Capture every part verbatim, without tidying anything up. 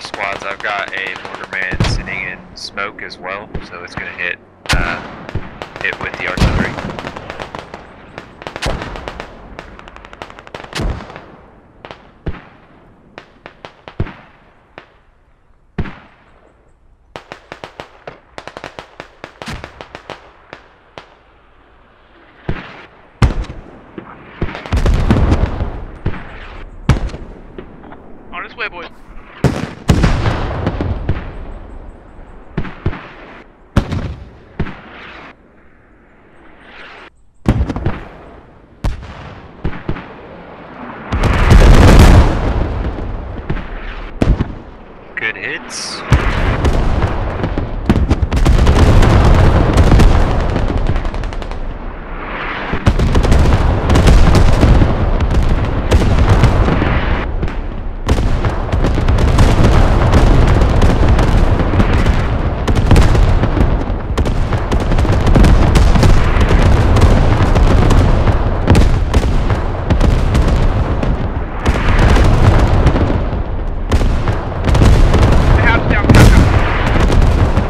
squads. I've got a mortarman sitting in smoke as well, so it's going to hit uh, hit with the artillery. On its way, boys. Good hits.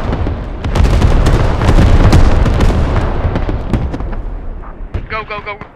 Go, go, go.